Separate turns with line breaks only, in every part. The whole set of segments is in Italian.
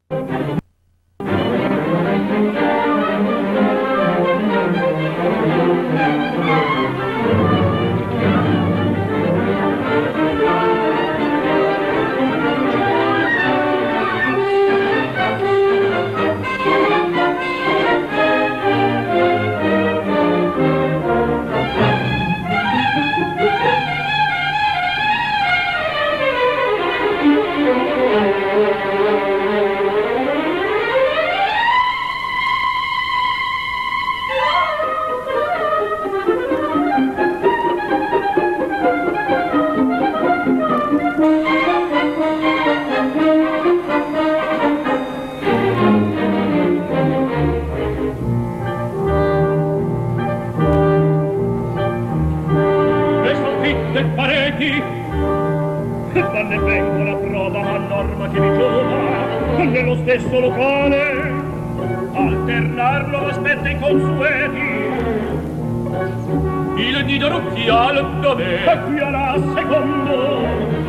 Stesso locale, alternarlo aspetta i consueti. Il nido nupziale dov'è? E qui alla secondo.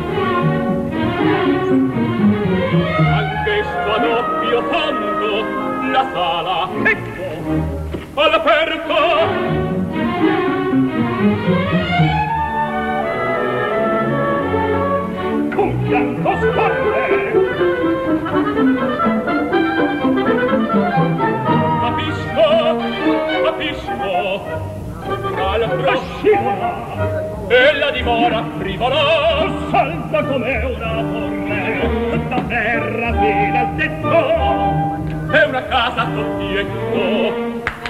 Anch'esto a doppio fondo, la sala, ecco, all'aperto. Con fianco scorre. Capisco, al proscivola e la dimora frivola salta come una torre da terra fino al tetto, è una casa a doppietto.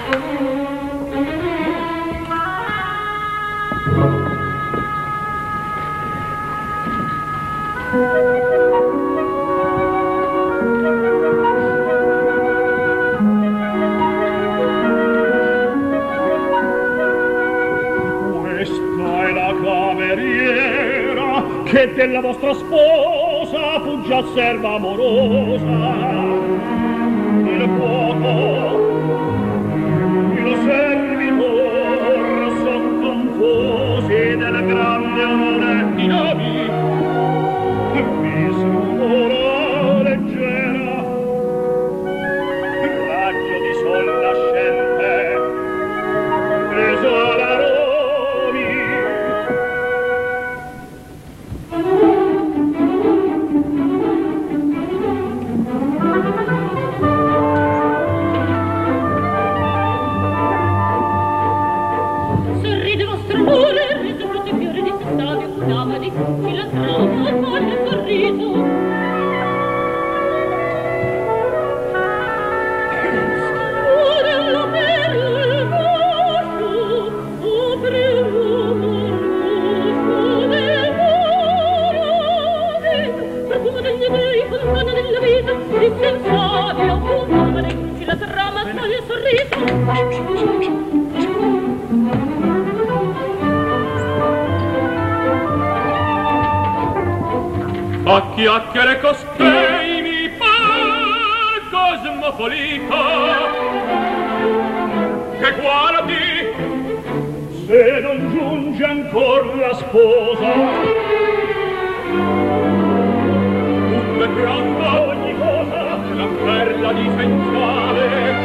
Che della vostra sposa fu già serva amorosa. Il fuoco, il servitor son confusi del grande onore di navi. Mi sembra leggera, raggio di sol nascente, esola a chiacchiere costei mi par cosmopolita che guardi se non giunge ancor la sposa un grande ogni cosa la perla di sensuale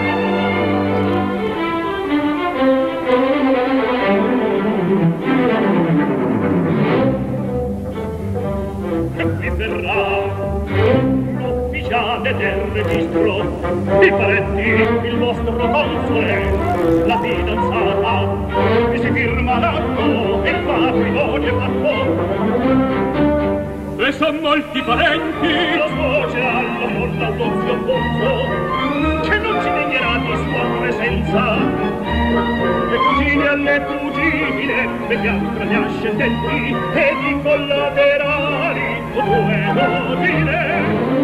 e verrà l'ufficiale del registro i parenti, il vostro console la fidanzata e si firma l'atto il patrimonio è fatto e son molti parenti lo sfoce all'amor dall'o zio Bonzo che non si degnerà di sua presenza le cugine alle cugine le piantre le ascendenti e di collaterali due cugine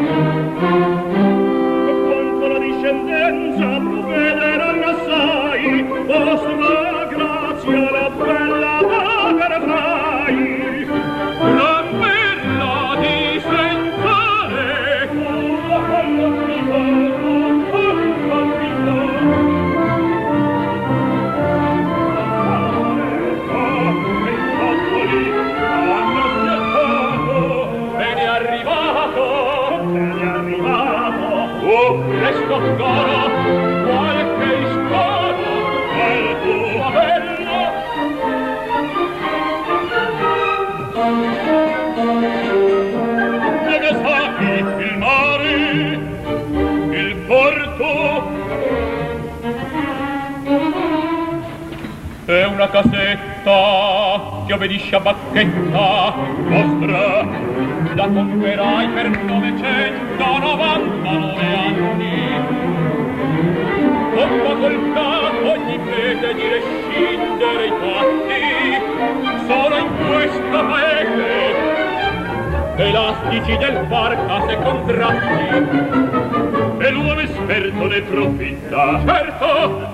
quanto la discendenza provvederanno assai vostra grazia la bella madre fai la bella di sentare resto caro, qualche ispano, al tuo bello. Nagasaki, il mare, il porto, è una casetta che obbedisce a bacchetta vostra, la comperai per 999 anni. Tocca col capo ogni prete di rescindere i fatti, solo in questo paese elastici del far case contratti, e l'uomo esperto ne profitta. Certo!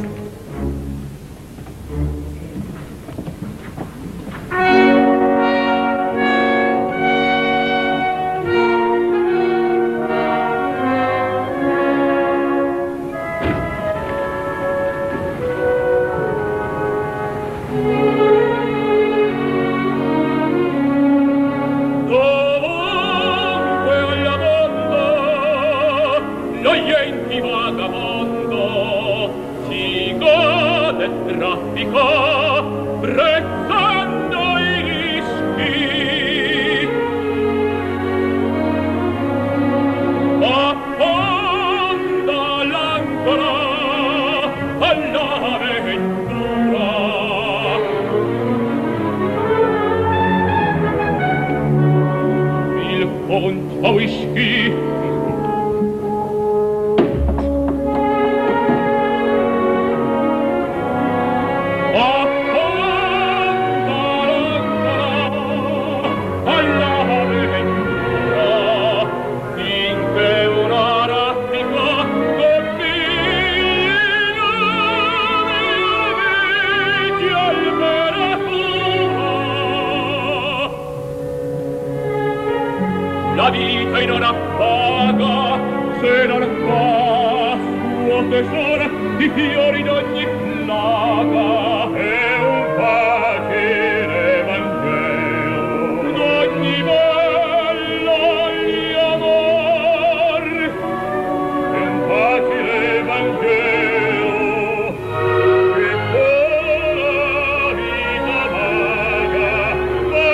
La vita in ora paga, se non fa suo tesoro di fiori d'ogni plaga. È un facile Vangelo d'ogni bello di amor. È un facile Vangelo che con la vita vaga va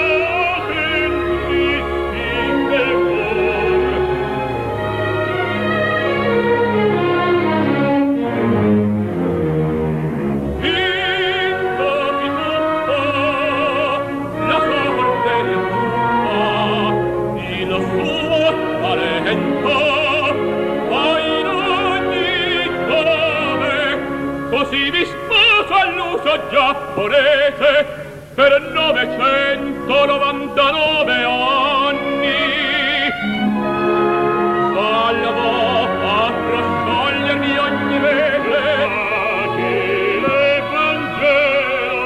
così vi sposo all'uso giapponese per 999 anni. Salvo a prosciolgermi ogni regle, facile Vangelo.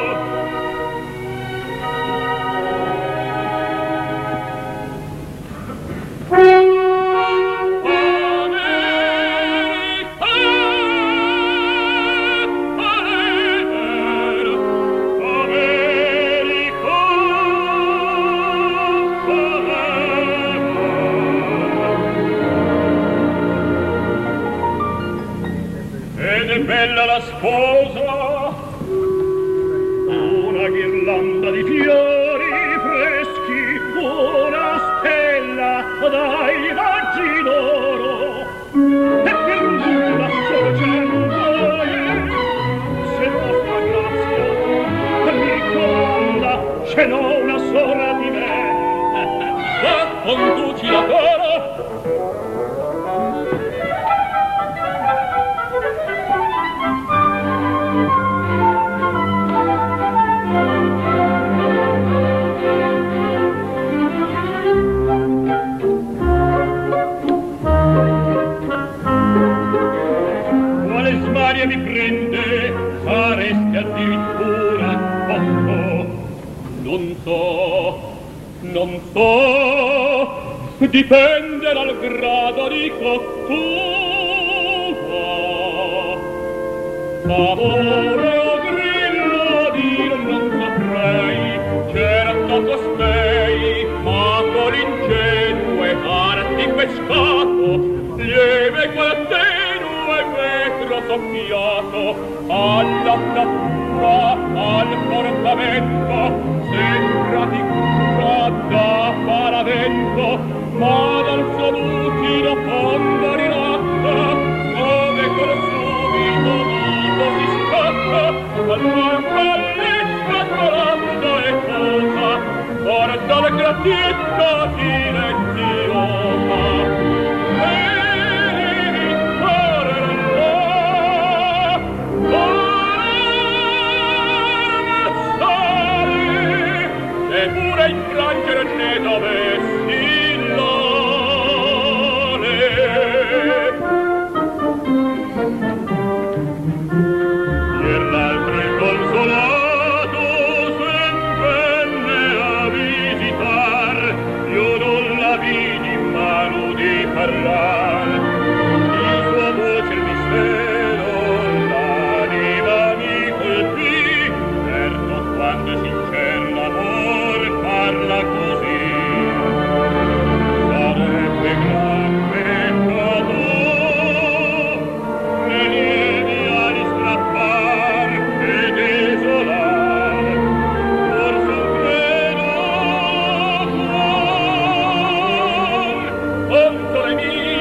Bella la sposa, una ghirlanda di fiori freschi, una stella dai raggi d'oro, e per nulla solo c'è un cuore, se vostra grazia mi comanda, ce n'ho una sola di me. Ma conduci la coro. Mi prende, saresti addirittura non so, dipende dal grado di cottura. Amore o grillo non saprei, certo costei, ma con l'ingenuo e arti pescato, soffiato all'attatura, al portamento, sembra di cura da paravento, ma dal suo lutido fondo rilatta, come col subito vivo si scatta, al mortalle scatolando e cosa, porta la gratietta silenziosa. Eppure il frangere ne dovessi l'ole. E l'altro il consolato sen venne a visitar, io non la vidi ma l'udi parlar. Il suo voce il mistero l'anima mi colpì, certo quando è sincer l'amor parla così. Sarebbe gran peccato le lievi ali strappar e desolar, forse un credo cuor, console mie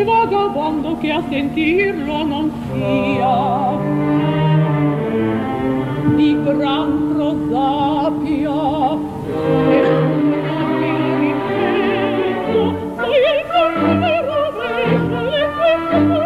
e vagabondo che a sentirlo non sia di gran prosapia e non mi ripeto poi il cuore rovescia le cose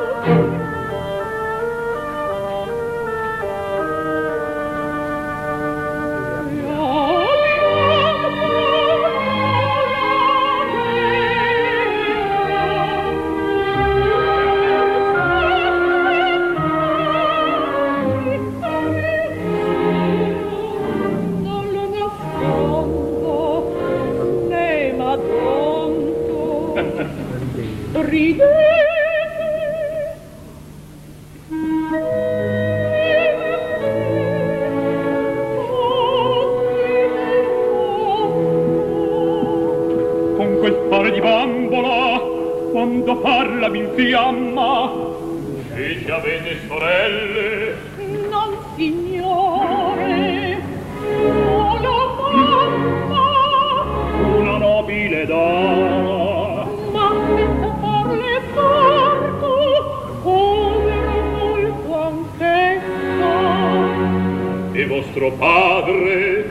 con quel fare di bambola quando parla mi infiamma e già avete sorelle
non signore una mamma
una nobile dama
ma senza farle parto povero molto anch'essa
e vostro padre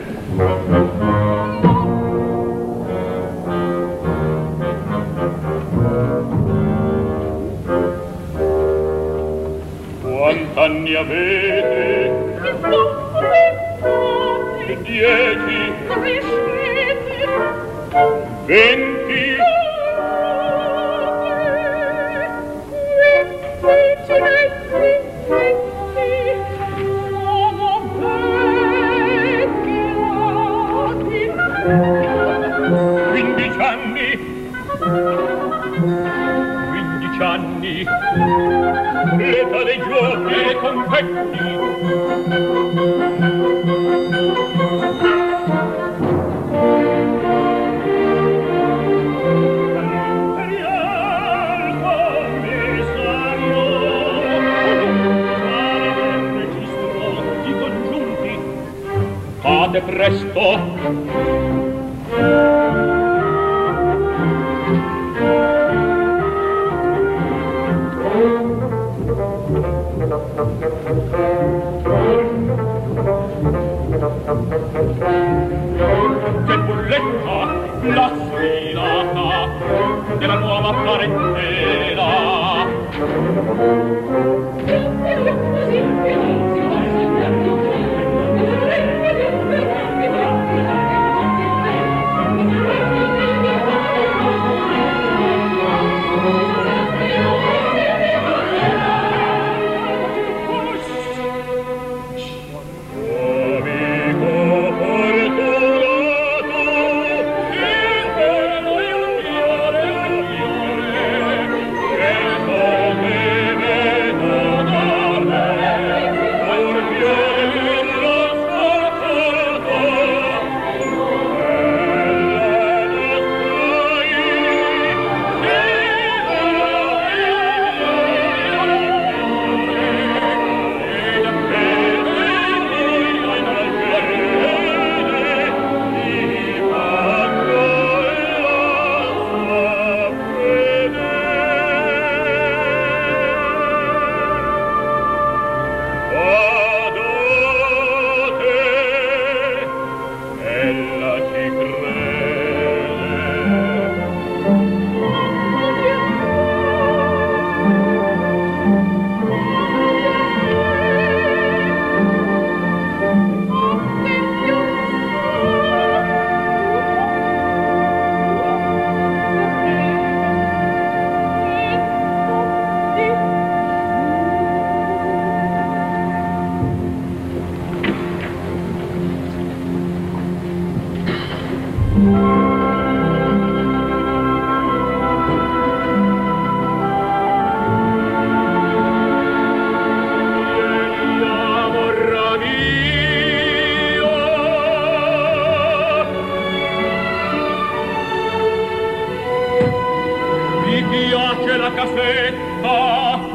quant'anni avete?
che sto pensate
10
crescete
20 15 anni 15 anni l'età dei giochi e dei confetti imperial commissario fare il registro di congiunti fate presto che bulletta la sfilata della nuova parentela la casetta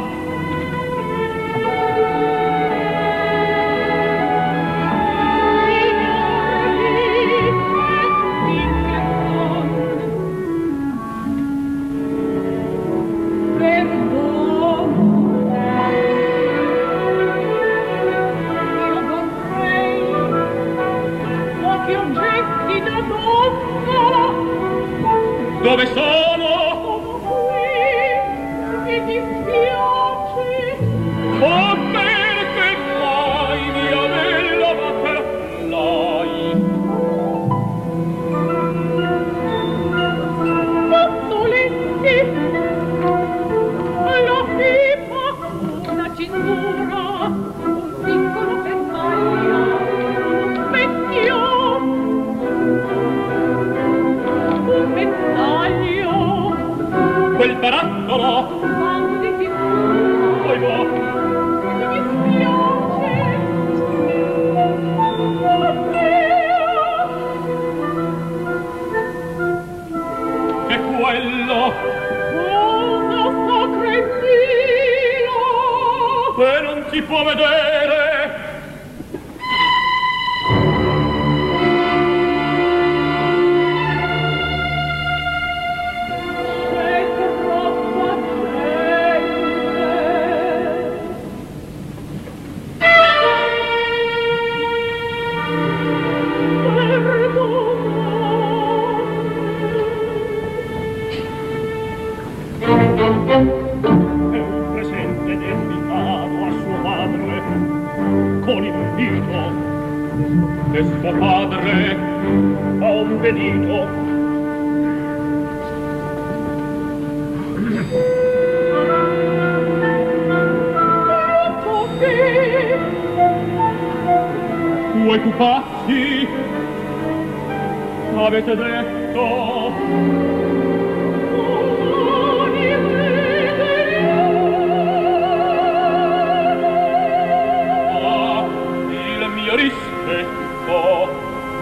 si può vedere. E suo padre ha obbedito. Tuoi pupazzi avete detto il mio rispetto.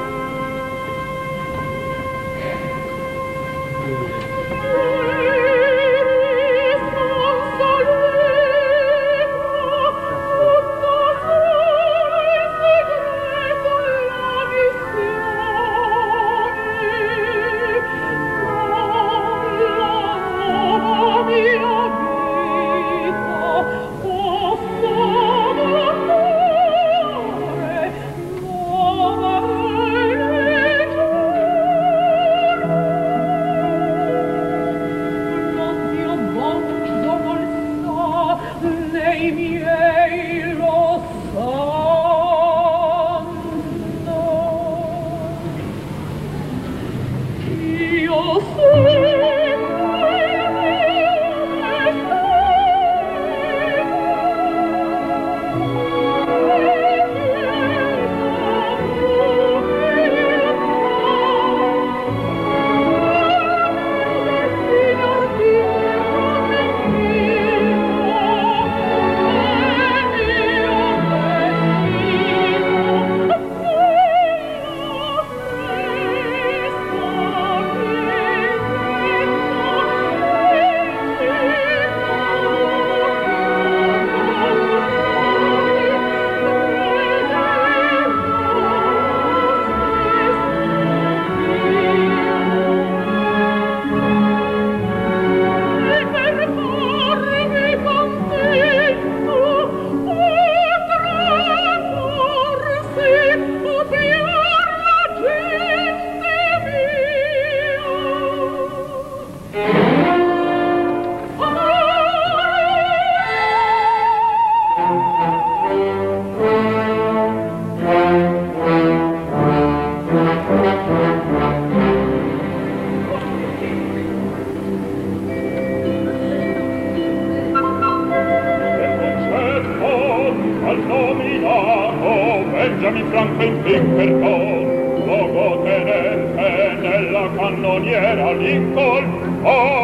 Benjamin Franklin Pinkerton, luogotenente nella cannoniera Lincoln,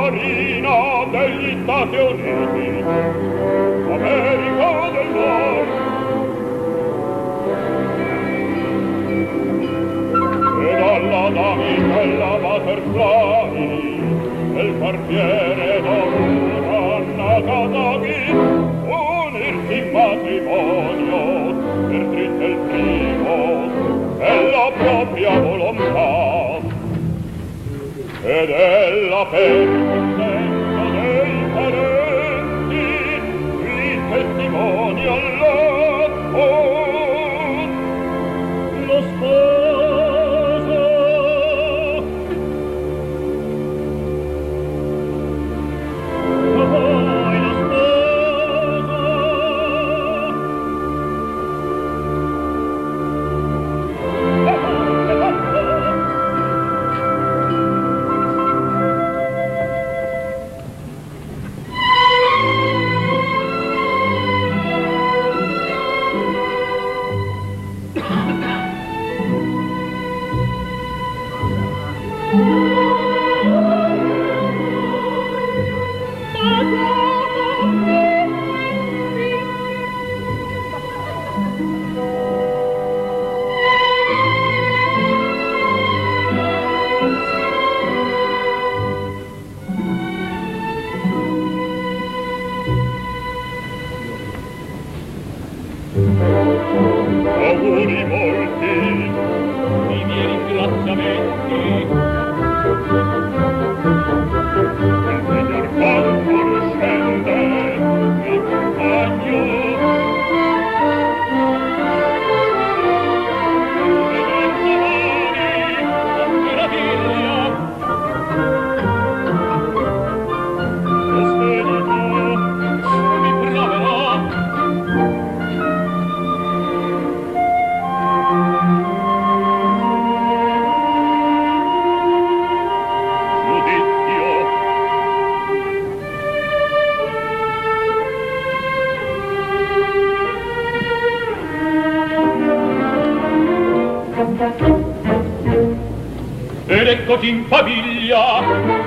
Marina degli Stati Uniti, America del Nord. E dalla damigella Butterfly, del quartiere d'Omura Nagasaki, unirsi in matrimonio per dritto il primo della propria volontà ed ella per consenso dei parenti il testimonio all'atto lo sposo poi lo sposo auguri molti,
i miei ringraziamenti.
il signor Contor scende, mi accompagno.
Ed eccoti in famiglia,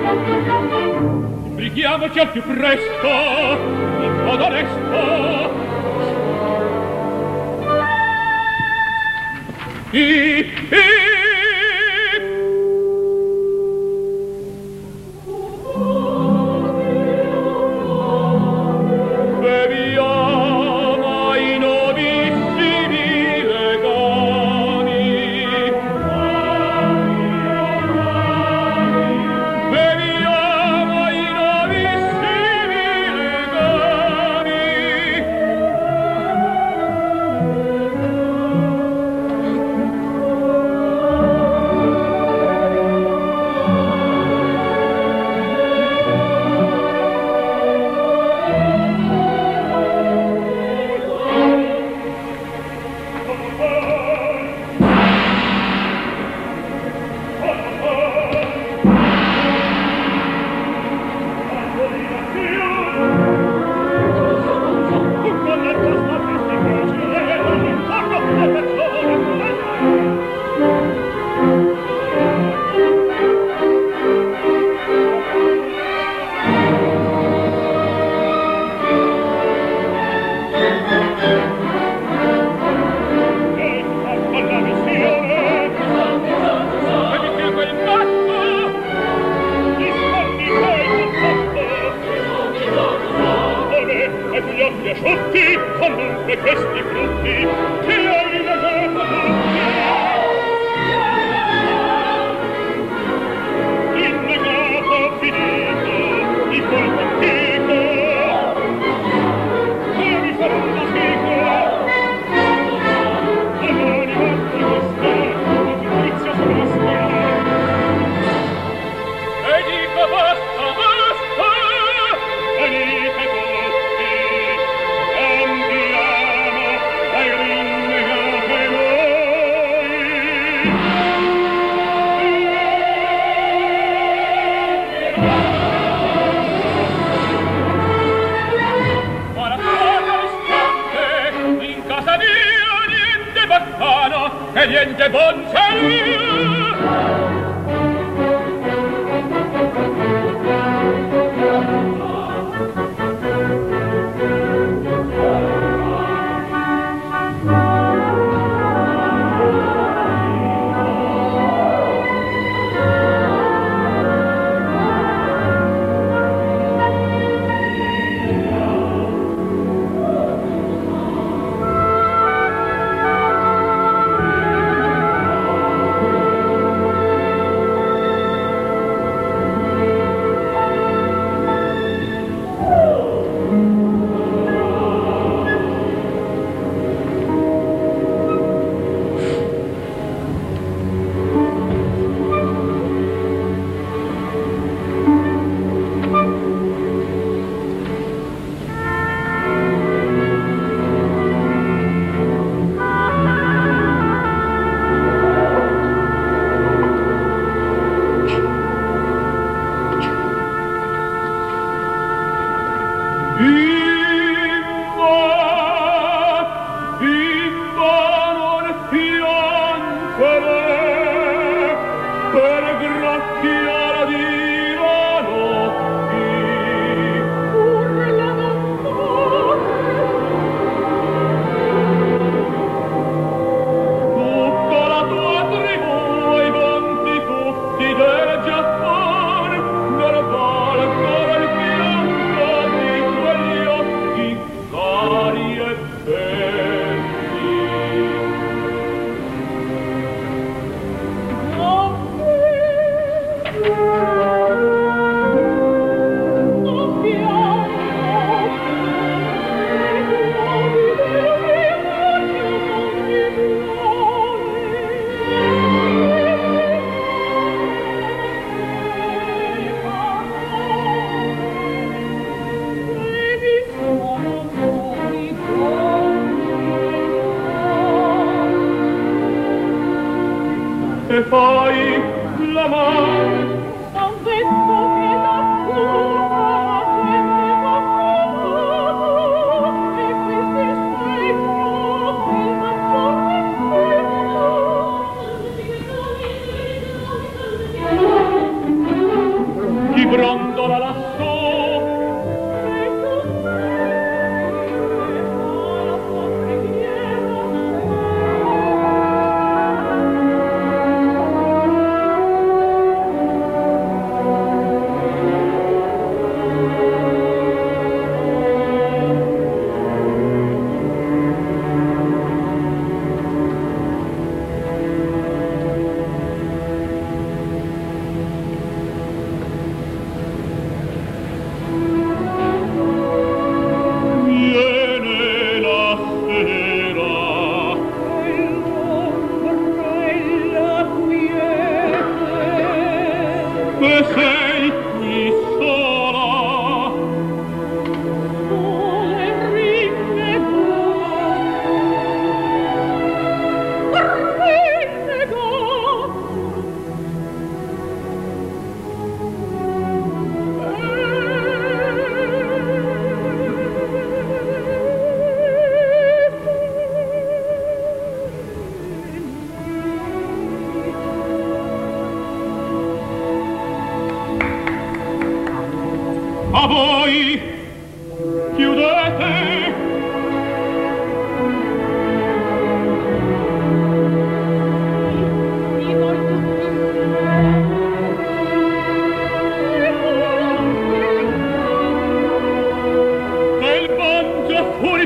brighiamoci al più presto, in modo onesto. Beviamo ai novissimi legami. Beviamo ai novissimi legami.
Asciutti, comunque questi frutti, che hai legato tutti. Il negato finito, il colpo antico, e mi farò una fico. L'anima triste, la giustizia sovrasta.
E dico basta, basta,
Venite tutti, andiamo dai rinnegate
ora torna risponde, in casa mia niente baccano e niente boncello.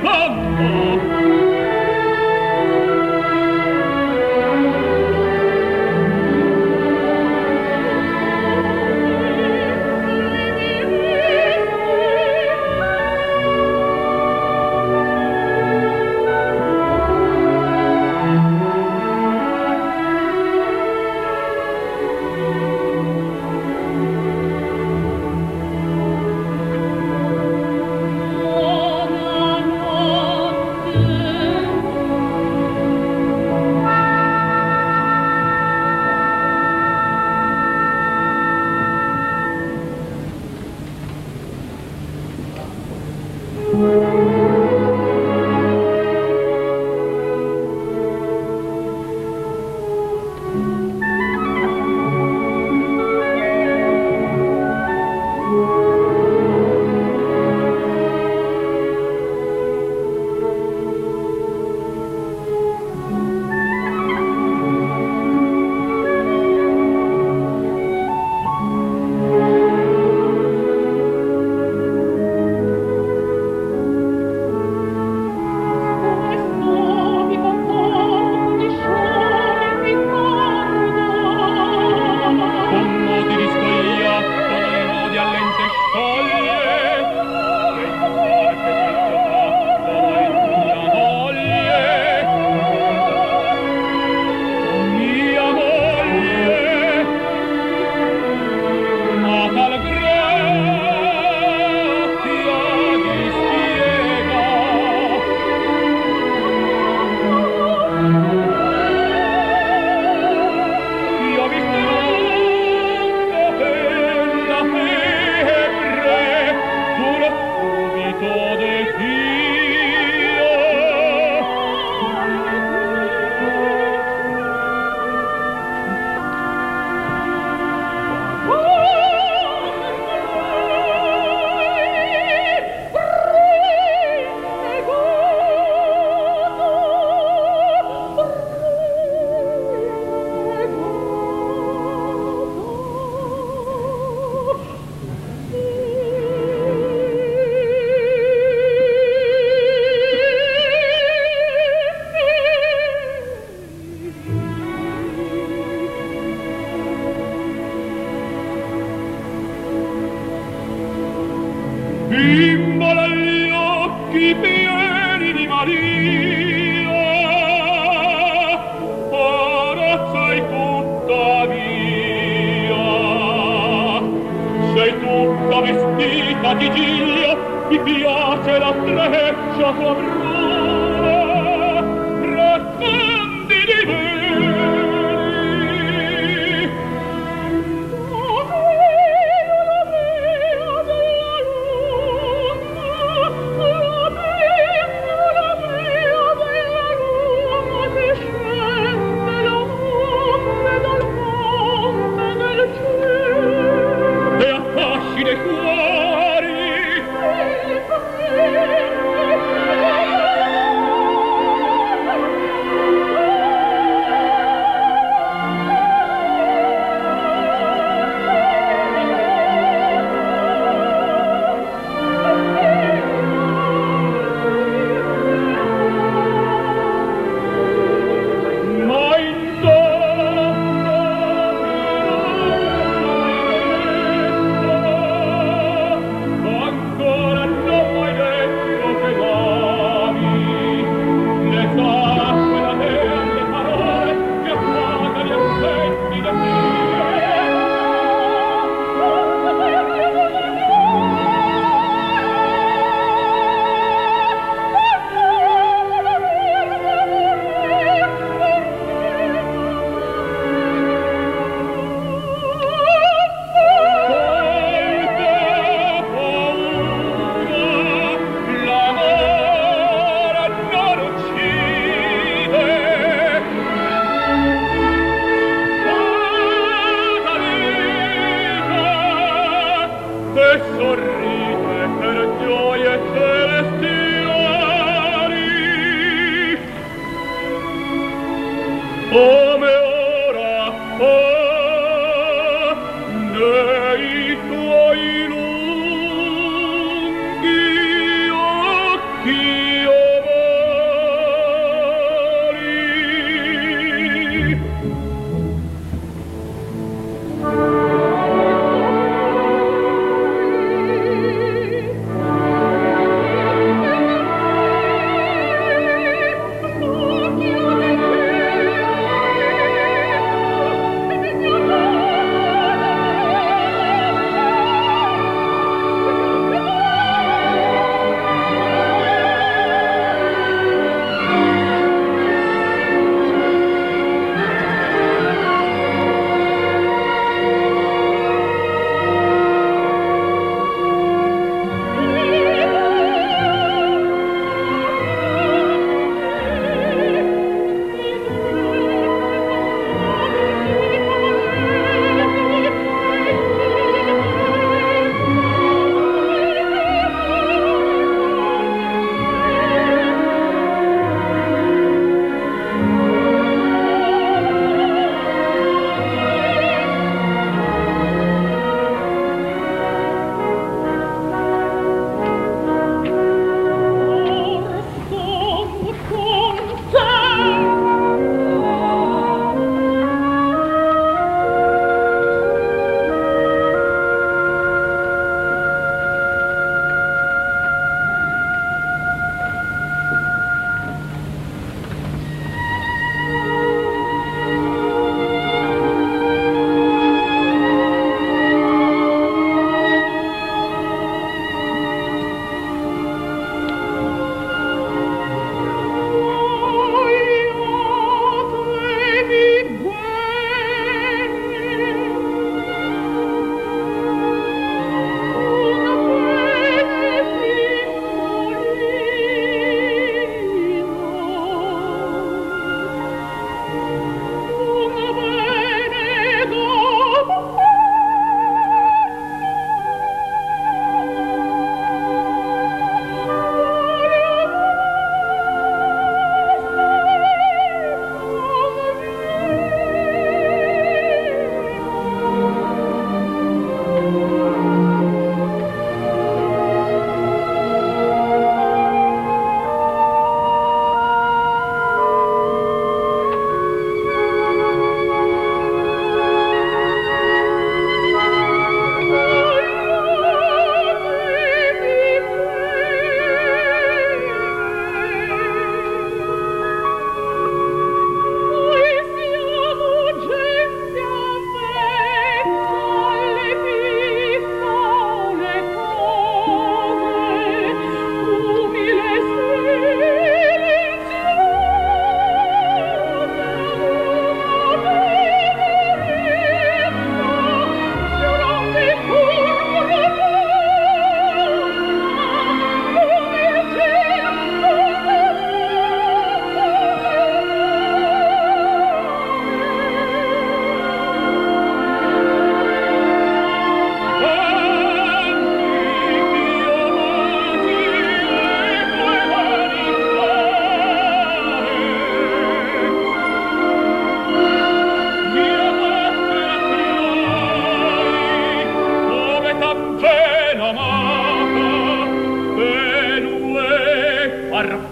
Bimbola agli occhi pieni di Maria, ora sei tutta mia. Sei tutta vestita di giglio, mi piace la treccia tua bruna, racconti di me.
Cuori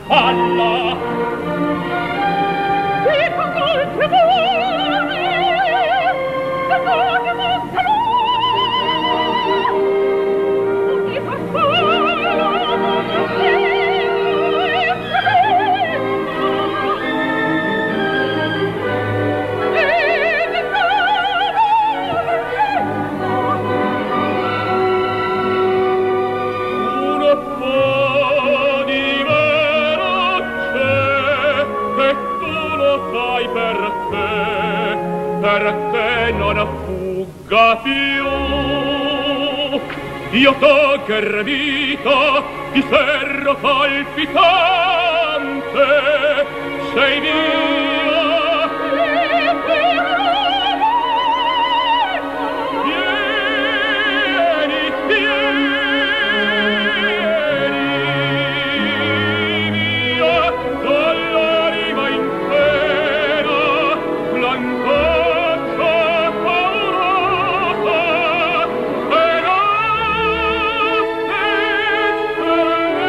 falla.
E con oltre voi, se voglio mostrare, mi fa solo
perché non fugga più. Io togger vita di ferro palpitante, sei mia. Vieni, vieni mia, dall'anima intera, blancaccia paurosa, e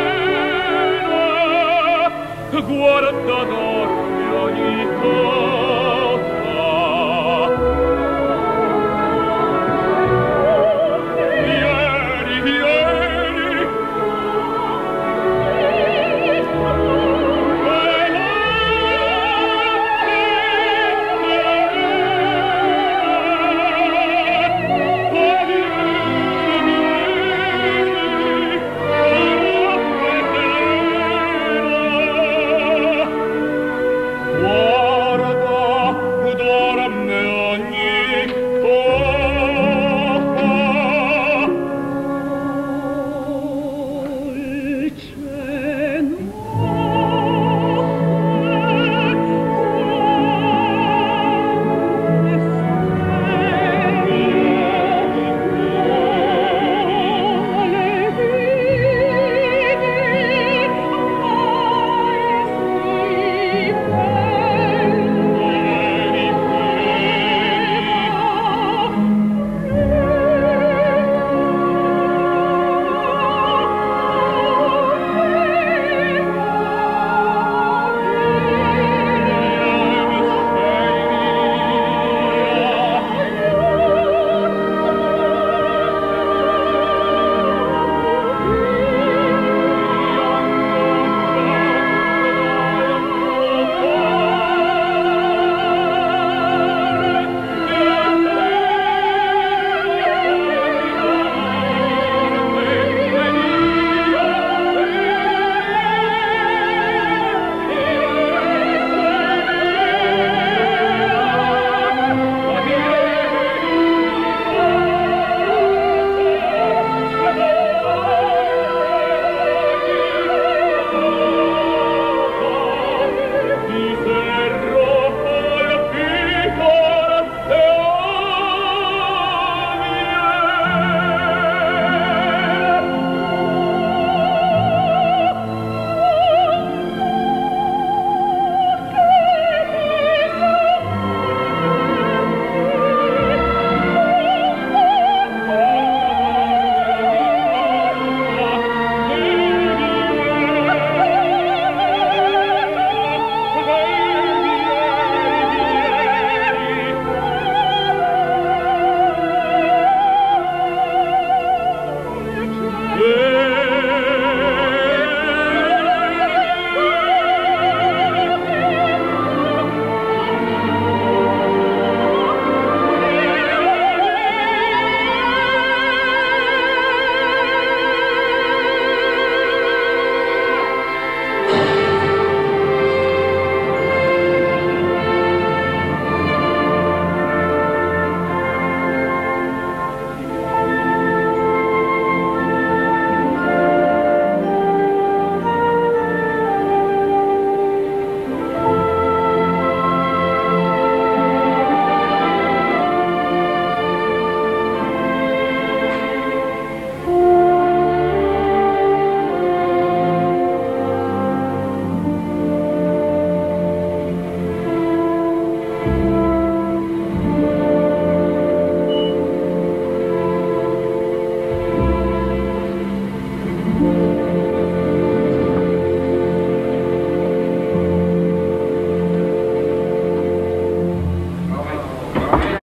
la stessa guarda d'orme ogni cosa.